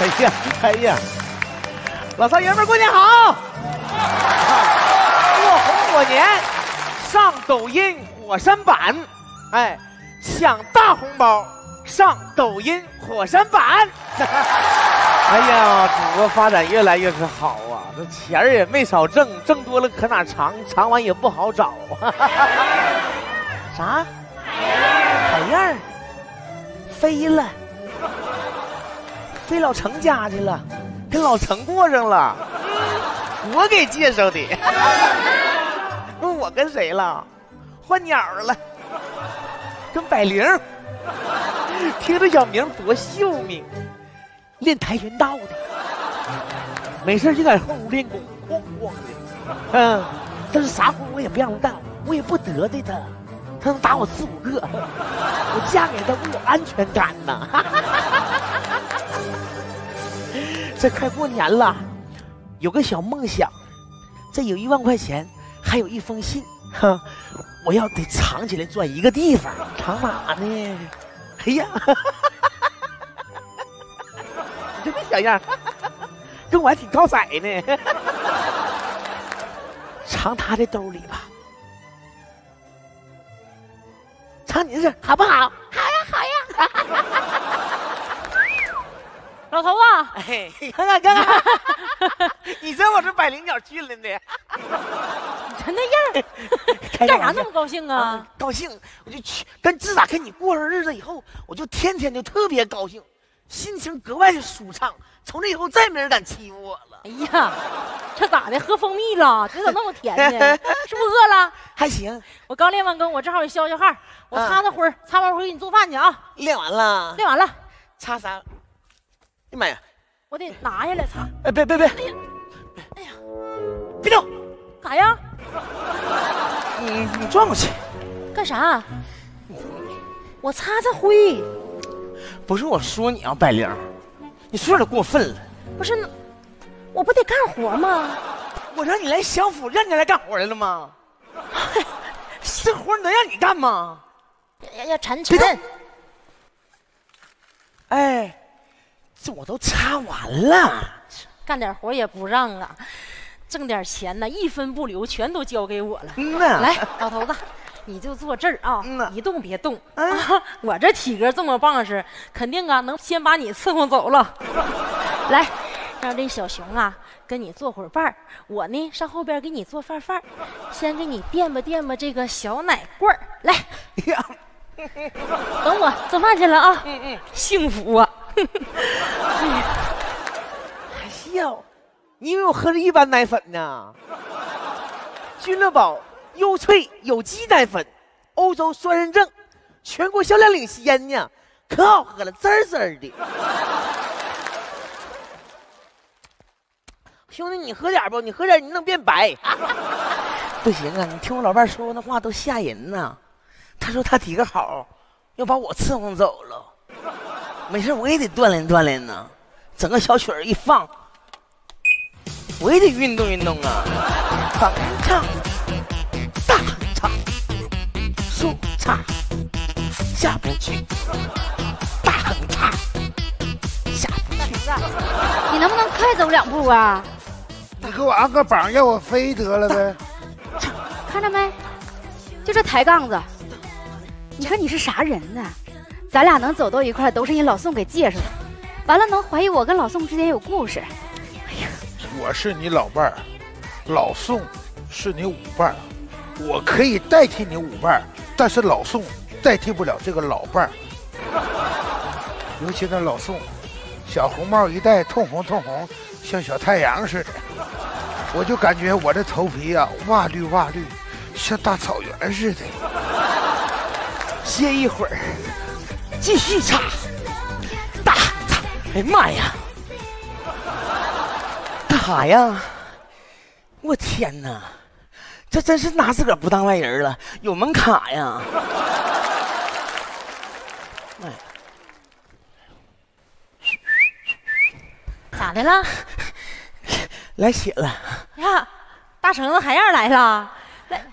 哎呀，老少爷们过年好！过红过年，上抖音火山版，哎，抢大红包上抖音火山版。哎呀，祖国发展越来越是好啊，这钱儿也没少挣，挣多了可哪藏，藏完也不好找。啥？海燕飞了，飞老程家去了，跟老程过上了。我给介绍的。问我跟谁了？换鸟了，跟百灵。听着小名多秀命，练跆拳道的，没事就在后屋练功，咣咣的。但是啥活我也不让他干，我也不得罪他，他能打我4、5个，我嫁给他我有安全感呐。这快过年了，有个小梦想，这有1万块钱，还有1封信，我要得藏起来，转一个地方，藏哪呢？哎呀，你这么小样，跟我还挺靠色呢。藏他的兜里吧，藏你这好不好？好呀，好呀。 老头啊， 哎，看看，你知道我是百灵鸟训了呢。 你这那样，干啥那么高兴啊？ 高兴，我就去自打跟你过上日子以后，我就天天就特别高兴，心情格外的舒畅。从这以后再没人敢欺负我了。 哎呀，这咋的？喝蜂蜜了？这咋那么甜呢？是不是饿了？ 还行， 我刚练完功，我正好也消消汗，我擦灰儿，擦完灰给你做饭去啊。 练完了， 练完了， 擦啥？哎呀妈呀！ 我得拿下来擦。 哎，别！哎呀，别动！ 干啥呀？ 你转过去。 干啥？我擦灰。 不是我说你啊，百灵，你说点过分了。 不是，我不得干活吗？ 我让你来享福，让你来干活来了吗？这活能让你干吗？ 要沉。 哎，这我都擦完了， 干点活也不让啊，挣点钱呢，1分不留，全都交给我了。来，老头子，你就坐这儿啊，一动别动啊！我这体格这么棒实，肯定啊能先把你伺候走了。来，让这小熊啊跟你做会儿伴儿，我呢上后边给你做饭，先给你垫吧这个小奶罐儿。来，等我做饭去了啊！幸福啊！ 还笑？你以为我喝着一般奶粉呢？君乐宝优萃有机奶粉，欧洲双认证，全国销量领先呢，可好喝了，滋儿滋儿的。兄弟，你喝点不？你喝点，你能变白。不行啊，你听我老伴说那话都吓人呐。他说他体格好，要把我伺候走了。没事，我也得锻炼呢。整个小曲儿一放，我也得运动啊。横唱，大横唱，竖唱，下不去，大横唱，下不去。 你能不能快走2步啊？ 你给我按个榜，让我飞得了呗。 看着没？就这抬杠子，你说你是啥人呢？咱俩能走到一块都是人老宋给介绍的，完了能怀疑我跟老宋之间有故事。哎呀， 我是你老伴儿，老宋是你舞伴儿，我可以代替你舞伴儿，但是老宋代替不了这个老伴儿。尤其那老宋，小红帽一戴，通红，像小太阳似的，我就感觉我这头皮啊，哇绿，像大草原似的。 歇一会儿，继续唱，大唱。哎呀妈呀，干啥呀？我天哪，这真是拿自个儿不当外人了，有门卡呀！哎， 咋的了？ 来血了呀，大橙子海燕来了，来，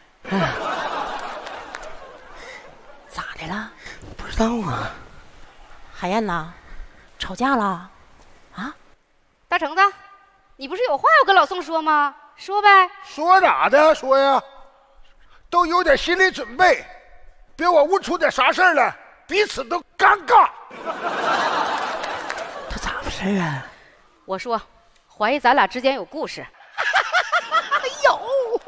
咋的了？ 不知道啊。 海燕呐，吵架了？ 啊， 大橙子，你不是有话要跟老宋说吗？说呗。 说咋的？说呀，都有点心理准备，别我问出点啥事儿来，彼此都尴尬。 他咋回事啊？ 我说，怀疑咱俩之间有故事。 有。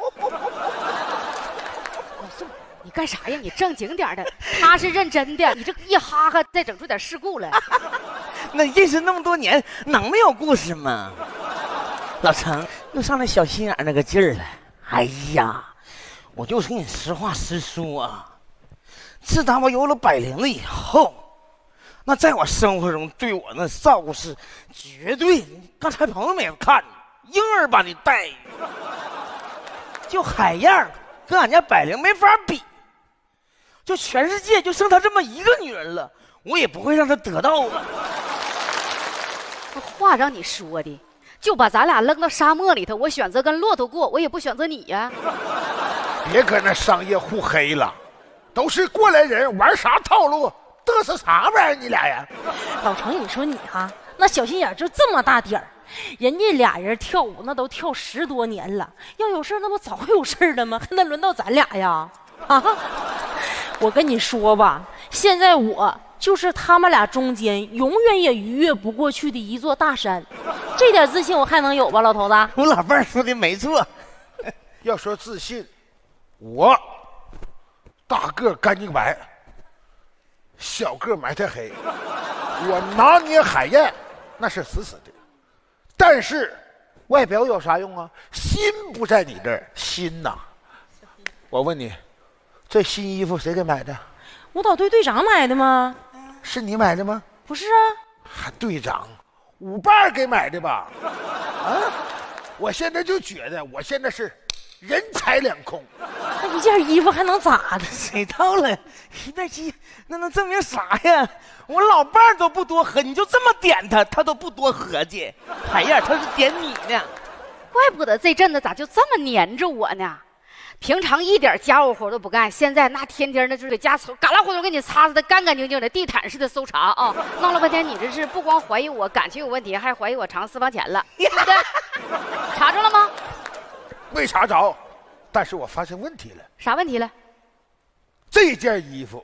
老宋，你干啥呀？你正经点的，他是认真的，你这一哈哈，再整出点事故来。 那认识那么多年，能没有故事吗？老程又上来小心眼那个劲儿了。哎呀，我就跟你实话实说啊，自打我有了百灵了以后，那在我生活中对我那照顾是绝对，刚才朋友们也看，婴儿般的待遇，就海燕跟俺家百灵没法比，就全世界就剩她这么一个女人了，我也不会让她得到啊。 这话让你说的，就把咱俩扔到沙漠里头，我选择跟骆驼过，我也不选择你呀。 别搁那商业互黑了，都是过来人，玩啥套路，嘚瑟啥玩意儿？你俩呀？ 老程，你说你哈，那小心眼就这么大点儿，人家俩人跳舞那都跳10多年了，要有事那不早有事了吗？还能轮到咱俩呀？啊！我跟你说吧，现在我就是他们俩中间永远也逾越不过去的一座大山，这点自信我还能有吧，老头子？ 我老伴儿说的没错。 要说自信，我大个干净白，小个埋汰黑，我拿捏海燕那是死死的，但是外表有啥用啊？心不在你这儿，心呐！我问你，这新衣服谁给买的？ 舞蹈队队长买的吗？ 是你买的吗？ 不是啊。 还队长，舞伴给买的吧？啊！我现在就觉得，我现在是人财两空。 那一件衣服还能咋的？ 谁到了一袋鸡，那能证明啥呀？我老伴儿都不多喝，你就这么点他，他都不多合计。海燕他是点你呢， 怪不得这阵子咋就这么黏着我呢？平常一点家务活都不干，现在那天天的就给家嘎啦糊涂给你擦的干干净净的，地毯似的搜查啊！弄了半天，你这是不光怀疑我感情有问题，还怀疑我藏私房钱了，对不对？查着了吗？ 没查着，但是我发现问题了。 啥问题了？ 这件衣服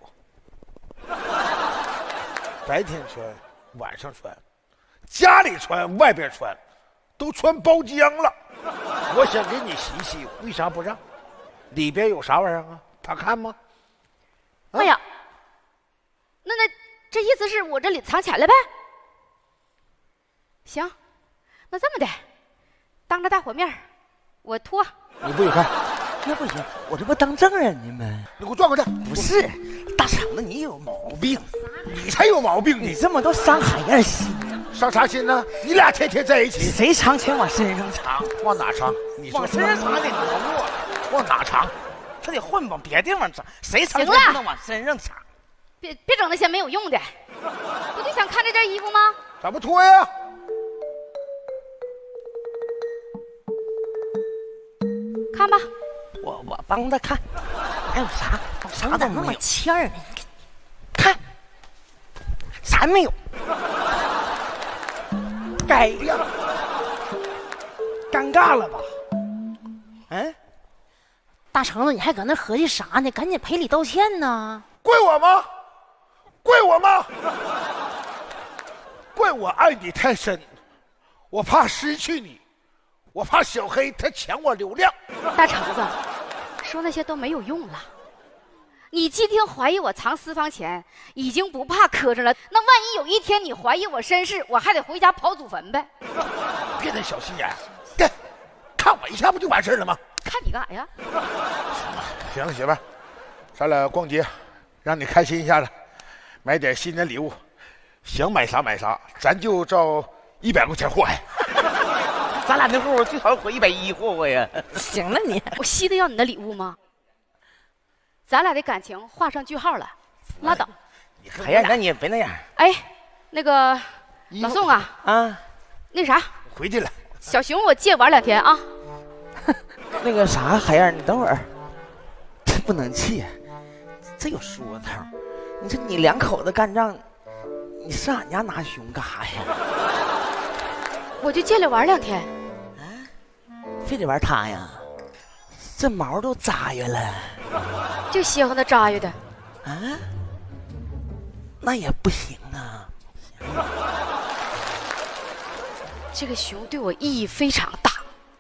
白天穿，晚上穿，家里穿，外边穿，都穿包浆了。我想给你洗洗，为啥不让？里边有啥玩意儿啊？他看吗？ 哎呀，那这意思是我这里藏钱了呗？行，那这么的，当着大伙面我脱。 你不许看。 那不行，我这不当证人呢吗？ 你给我转过去。 不是，大橙子你有毛病， 你才有毛病呢！ 你这么都伤海燕心， 伤啥心呢？你俩天天在一起， 谁藏钱往身上藏？ 往哪藏？你说往身上藏得多， 往哪藏？ 他得混往别地方藏，谁藏钱不能往身上藏？ 别整那些没有用的，不就想看这件衣服吗？ 咋不脱呀？ 看吧。 我帮他看，还有啥？啥都没有。 欠儿呢？ 看，啥没有？该呀，尴尬了吧？嗯， 大橙子，你还搁那合计啥呢？赶紧赔礼道歉呢！ 怪我吗？怪我吗？怪我爱你太深，我怕失去你，我怕小黑他抢我流量。 大橙子，说那些都没有用了。你今天怀疑我藏私房钱，已经不怕磕碜了。那万一有一天你怀疑我身世，我还得回家刨祖坟呗。 别太小心眼，对，看我一下不就完事了吗？ 看你干啥呀？ 行了，媳妇儿，咱俩逛街，让你开心一下子，买点新的礼物，想买啥买啥，咱就照100块钱祸害。 咱俩那户最少活110霍霍呀！ 行了你， 我稀得要你的礼物吗？咱俩的感情画上句号了，拉倒。 海燕，那你也别那样。 哎，那个老宋啊，那啥， 回去了。 小熊，我借玩2天啊。 那个啥，海燕，你等会儿，这不能气，这有说头。你说你2口子干仗，你上俺家拿熊干啥呀？ 我就借来玩2天。 非得玩它呀？这毛都扎约了。 就稀罕那扎约的。 啊？那也不行啊。 这个熊对我意义非常大。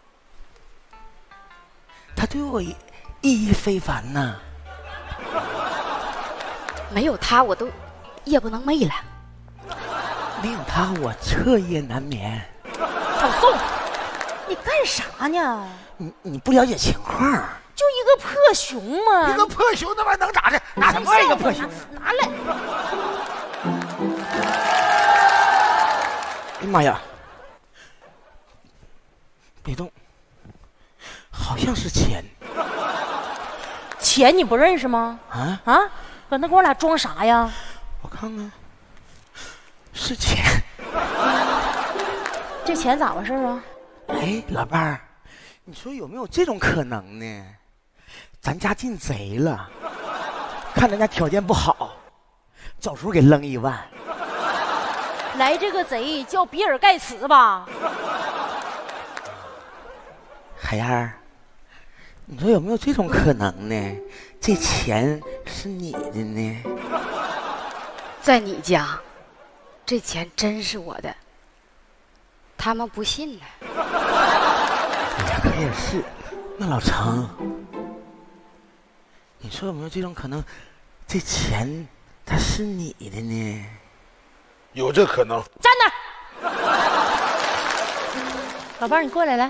它对我意义非凡呐。 没有它，我都夜不能寐了。 没有它，我彻夜难眠。 老宋，你干啥呢？ 你不了解情况。 就一个破熊嘛。 一个破熊那玩意能咋的？拿什么一个破熊？ 拿来。 哎呀妈呀！别动，好像是钱。 钱你不认识吗？啊！搁那给我俩装啥呀？ 我看看，是钱。 这钱咋回事啊？ 哎，老伴儿，你说有没有这种可能呢？咱家进贼了，看咱家条件不好，找时候给扔1万。 来这个贼叫比尔盖茨吧？ 海燕儿，你说有没有这种可能呢？这钱是你的呢？ 在你家，这钱真是我的。他们不信呢。 哎呀，可也是。那老程，你说有没有这种可能？这钱它是你的呢？ 有这可能。 站那儿，老伴儿，你过来，来，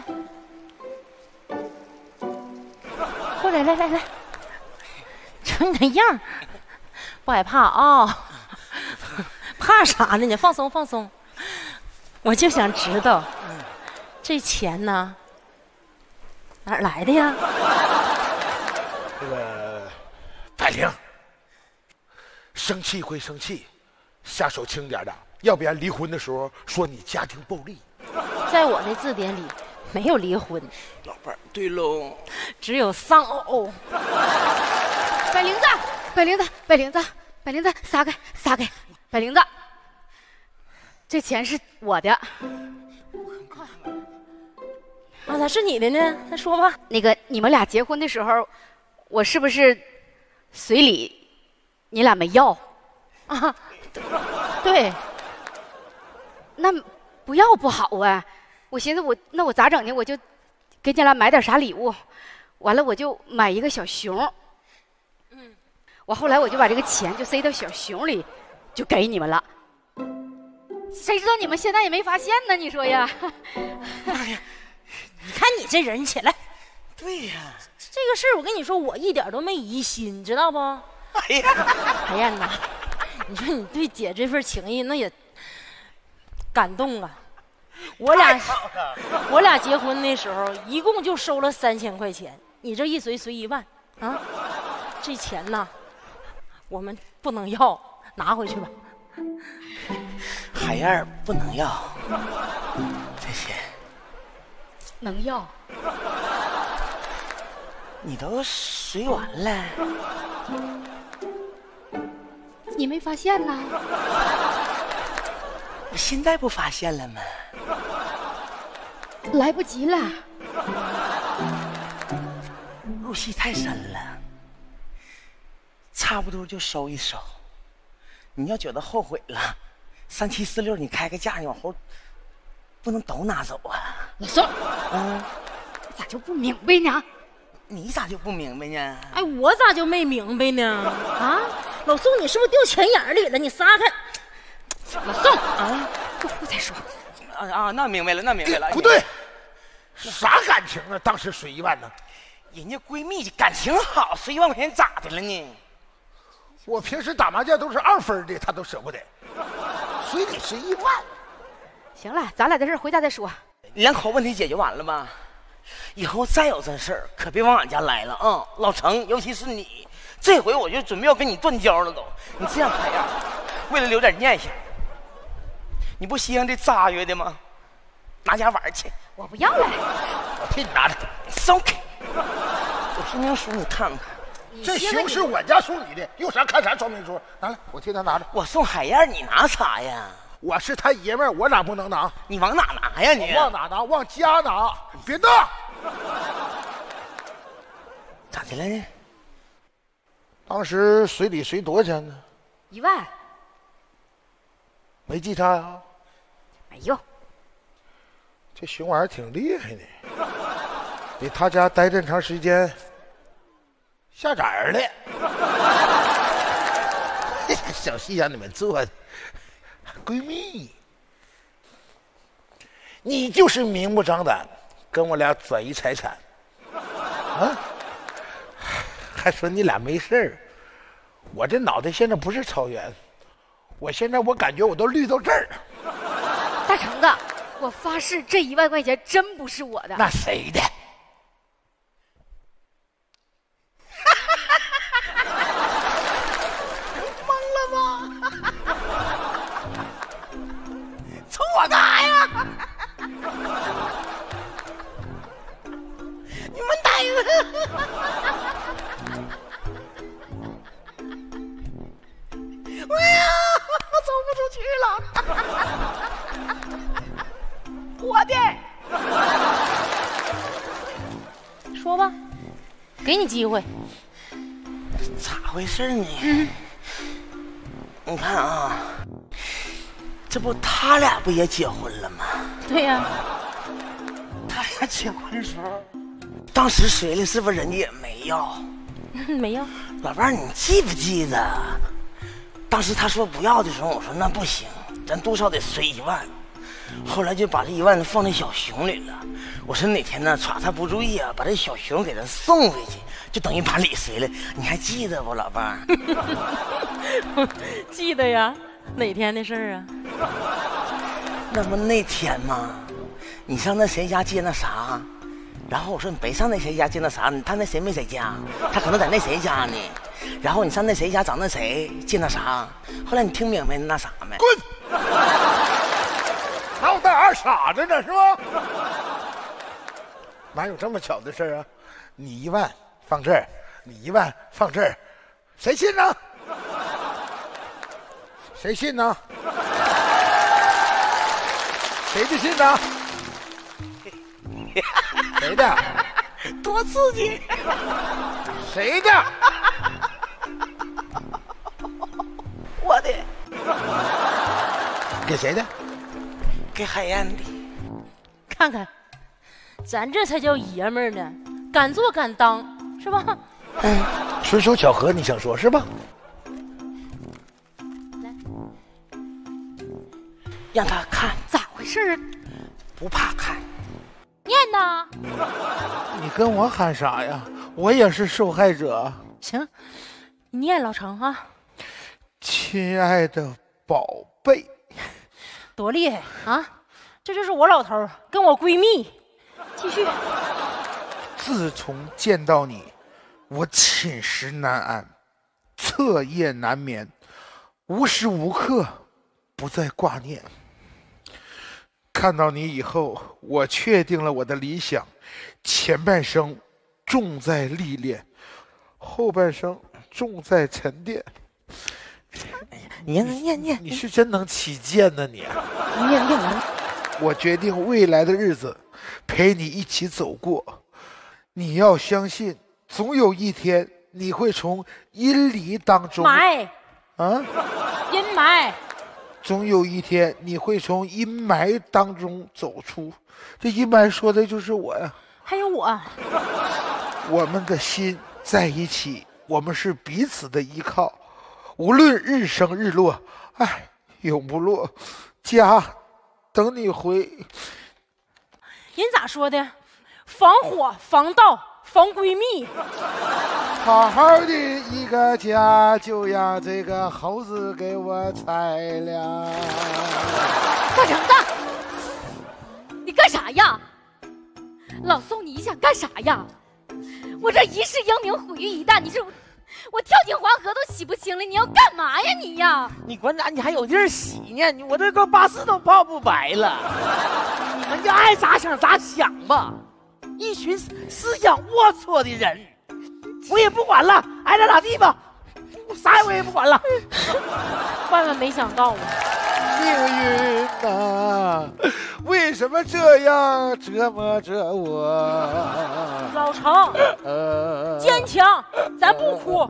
过来，来，瞅你那样，不害怕啊？怕啥呢？你放松放松。我就想知道，这钱呢，哪儿来的呀？ 这个百灵，生气归生气，下手轻点的，要不然离婚的时候说你家庭暴力。 在我的字典里没有离婚， 老伴儿，对喽， 只有丧偶。 百灵子，百灵子，百灵子，百灵子，撒开，撒开，百灵子，这钱是我的。 啊，咋是你的呢？再说吧。 那个，你们俩结婚的时候，我是不是随礼你俩没要？ 啊，对。 那不要不好啊！我寻思我咋整呢？我就给你俩买点啥礼物，完了我就买一个小熊。我后来我就把这个钱就塞到小熊里，就给你们了。谁知道你们现在也没发现呢？你说呀？ 哎呀，你看你这人起来。 对呀， 这个事儿我跟你说，我一点都没疑心，知道不？ 哎呀， 海燕呐，你说你对姐这份情谊，那也感动啊！我俩结婚的时候，一共就收了3000块钱，你这一随1万啊！这钱呐，我们不能要，拿回去吧。 海燕儿不能要这些， 能要？ 你都随完了， 你没发现呐？ 我现在不发现了吗？ 来不及了， 入戏太深了，差不多就收一收。你要觉得后悔了，3746你开个价，你往后不能都拿走啊。 老宋，咋就不明白呢？ 你咋就不明白呢？ 哎，我咋就没明白呢？啊，老宋，你是不是掉钱眼里了？你撒开！ 老宋啊，过后再说。 那明白了，那明白了。 不对，啥感情啊？当时随1万呢？ 人家闺蜜感情好，随1万块钱咋的了呢？ 我平时打麻将都是2分的，他都舍不得，随你11万。 行了，咱俩的事回家再说。 2口问题解决完了吧？以后再有这事儿，可别往俺家来了啊！老程，尤其是你，这回我就准备要跟你断交了都。你这样海燕，为了留点念想，你不稀罕这扎约的吗？拿家玩去。 我不要了， 我替你拿着。 松开！我说明书你看看。 这熊是我家送你的，有啥看啥说明书，拿来，我替他拿着。 我送海燕，你拿啥呀？ 我是他爷们儿，我咋不能拿？ 你往哪拿呀你？ 往哪拿？往家拿！别动！ 咋的了呢？ 当时水里水多少钱呢 ？1万。 没记差呀？ 没有。 这熊玩意儿挺厉害的，在他家待这么长时间，下崽儿了。小戏让你们做的，闺蜜，你就是明目张胆跟我俩转移财产，啊？还说你俩没事儿，我这脑袋现在不是草原，我感觉我都绿到这儿。 大橙子，我发誓这1万块钱真不是我的。 那谁的？ 懵了吗？冲我干啥呀？你们呆子！哎呀，我走不出去了！我的， 说吧，给你机会。 咋回事呢？你看啊，这不他俩不也结婚了吗？ 对呀， 他俩结婚的时候，当时水里是不是人家也没要？ 没要。 老伴儿，你记不记得？当时他说不要的时候，我说那不行，咱多少得随1万。后来就把这1万放在小熊里了。我说哪天呢，耍他不注意啊，把这小熊给他送回去，就等于把礼随了。你还记得不，老伴儿？ 记得呀，哪天的事儿啊？ 那不那天吗？你上那谁家接那啥，然后我说你别上那谁家接那啥，他那谁没谁家，他可能在那谁家呢。然后你上那谁家找那谁接那啥，后来你听明白那啥没？ 滚！拿我当二傻子呢是吧？哪有这么巧的事啊？你1万放这儿，你1万放这儿，谁信呢？谁信呢？谁的信呢？谁的？ 多刺激！ 谁的？ 我的。 给谁的？ 给海燕的。 看看，咱这才叫爷们儿呢，敢做敢当，是吧？ 纯属巧合，你想说是吧？ 让他看， 咋回事啊？ 不怕看。 念呐！ 你跟我喊啥呀？我也是受害者。 行，你念老程啊。 亲爱的宝贝， 多厉害啊！这就是我老头跟我闺蜜。继续。 自从见到你，我寝食难安，彻夜难眠，无时无刻不在挂念。看到你以后，我确定了我的理想，前半生重在历练，后半生重在沉淀。 念， 你是真能起劲呢你！ 念完。 我决定未来的日子陪你一起走过，你要相信，总有一天你会从阴霾当中阴霾。 总有一天你会从阴霾当中走出，这阴霾说的就是我呀。 还有我。 我们的心在一起，我们是彼此的依靠，无论日升日落，爱永不落，家等你回。 人咋说的？防火防盗防闺蜜。 好好的一个家，就让这个猴子给我踩了。 大橙子，你干啥呀？老宋，你想干啥呀？我这一世英名毁于一旦，你是我跳进黄河都洗不清了，你要干嘛呀你呀？ 你管咋？你还有地儿洗呢？我这个巴士都泡不白了。你们就爱咋想咋想吧，一群思想龌龊的人，我也不管了，爱咋咋地吧，啥我也不管了。 万万没想到啊！ 命运什么这样折磨着我？ 老程，坚强，咱不哭。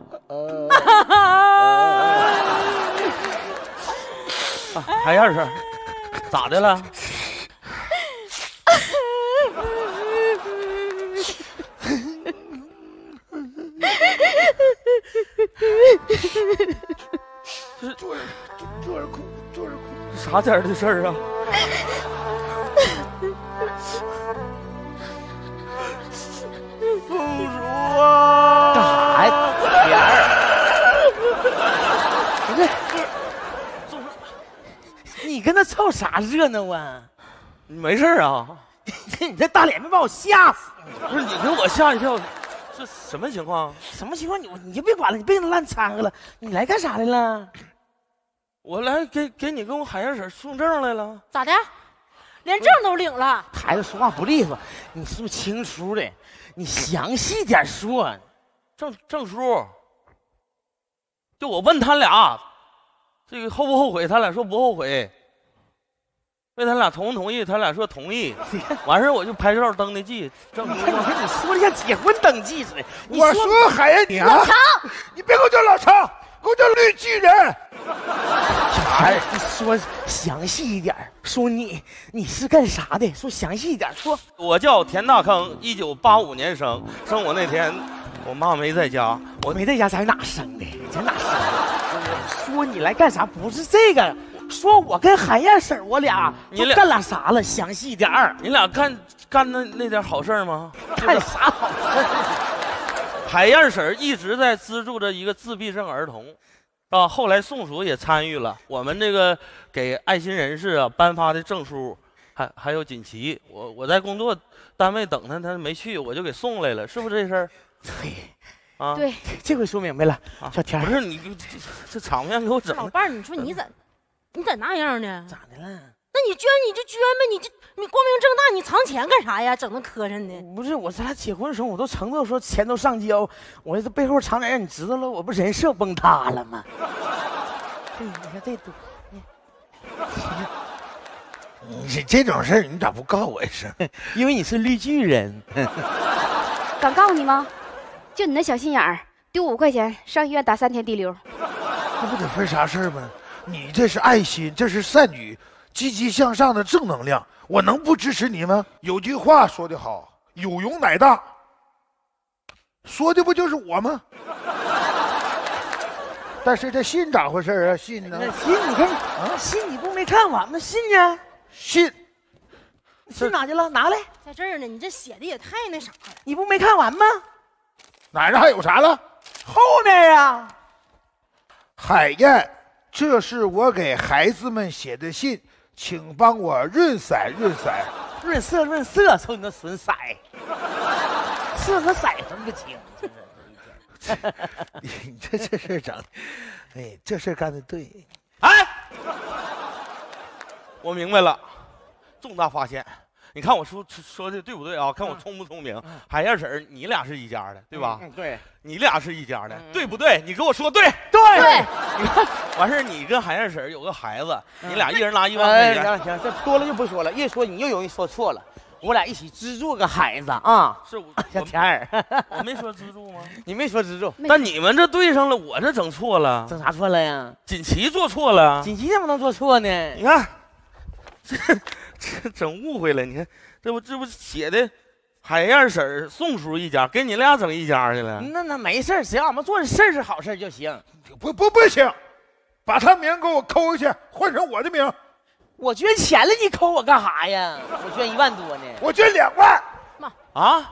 海燕婶，咋的了？ 坐着哭， 啥点的事儿啊？ 宋叔啊！干啥呀？点儿，你跟他凑啥热闹啊？ 你没事啊？ 你这大脸没把我吓死！ 不是你给我吓一跳，这什么情况？ 什么情况？你就别管了，你别跟他烂掺和了。你来干啥来了？ 我来给你跟我海燕婶送证来了。 咋的？连证都领了？ 孩子说话不利索，你是不是清楚的？你详细点说。 证书，就我问他俩，这个后不后悔？他俩说不后悔。问他俩同不同意？他俩说同意。完事我就拍照登的记。证书。 你说的像结婚登记似的。 我说海燕，你啊，你别给我叫老程，给我叫绿巨人。 小孩，你说详细一点，说你是干啥的？说详细一点，说。 我叫田大坑，1985年生我那天，我妈没在家， 我没在家，在哪生的？在哪生的？说你来干啥？不是这个，说我跟海燕婶我俩，你俩干俩啥了？详细一点。 你俩干那点好事吗？ 干啥好事？ 海燕婶一直在资助着一个自闭症儿童。后来宋叔也参与了我们这个给爱心人士颁发的证书，还有锦旗。我在工作单位等他没去，我就给送来了，是不是这事儿？ 对， 啊， 对， 这回说明白了。小田， 不是你这场面给我整。 老伴儿，你说你咋那样呢？ 咋的了？ 那你捐你就捐呗，你光明正大，你藏钱干啥呀？整那磕碜的。 不是，咱俩结婚的时候，我都承诺说钱都上交，我这背后藏点让你知道了，我不人设崩塌了吗？你看这多， 你这种事儿你咋不告诉我一声？ 因为你是绿巨人。 敢告诉你吗？就你那小心眼儿，丢5块钱上医院打3天滴溜。 那不得分啥事儿吗？你这是爱心，这是善举，积极向上的正能量，我能不支持你吗？有句话说得好，有容乃大，说的不就是我吗？但是这信咋回事啊？信呢？ 那信你看啊，信你不没看完吗？信呢？ 信哪去了？拿来， 在这儿呢。你这写的也太那啥了。 你不没看完吗？ 哪儿还有啥了？ 后面啊， 海燕，这是我给孩子们写的信，请帮我润色。 润色，瞅你那损色，色和色分不清。 你这事儿整的，哎，这事儿干的对。 哎，我明白了，重大发现。你看我说的对不对啊？看我聪不聪明？海燕婶，你俩是一家的，对吧？ 对， 你俩是一家的，对不对？你给我说对。你看，完事你跟海燕婶有个孩子，你俩一人拿1万块钱。 行，这多了就不说了，越说你又容易说错了。我俩一起资助个孩子啊！ 是小田儿， 我没说资助吗？ 你没说资助， 但你们这对上了，我这整错了。 整啥错了呀？ 锦旗做错了。 锦旗怎么能做错呢？ 你看，这整误会了。你看，这不写的海燕婶、宋叔一家，给你俩整一家去了。 那没事，只要俺们做的事儿是好事就行。 不行，把他名给我抠下去，换成我的名。 我捐钱了，你扣我干啥呀？我捐1万多呢。 我捐2万。 啊？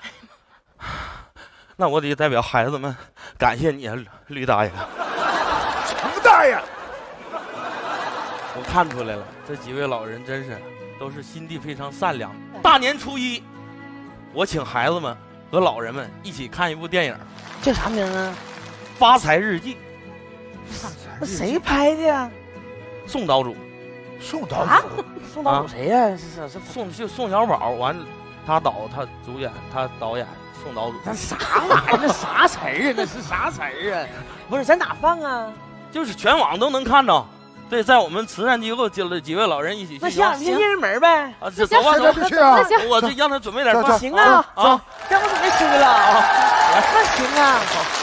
那我得代表孩子们感谢你啊，吕大爷。 程大爷， 我看出来了，这几位老人真是都是心地非常善良。大年初1，我请孩子们和老人们一起看一部电影， 叫啥名啊？ 《发财日记》。 那谁拍的呀？ 宋岛主。 宋岛主， 宋岛主谁呀？是宋小宝，完他导，他主演，他导演，宋岛主。 那啥玩意儿？那啥词儿啊？那是啥词儿啊？不是，在哪放啊？ 就是全网都能看着。 对，在我们慈善机构接了几位老人一起去。 那下天进人门呗。 啊，这走吧，走吧， 去啊！ 我这让他准备点饭。 行啊， 啊， 让我准备吃了啊。那行啊。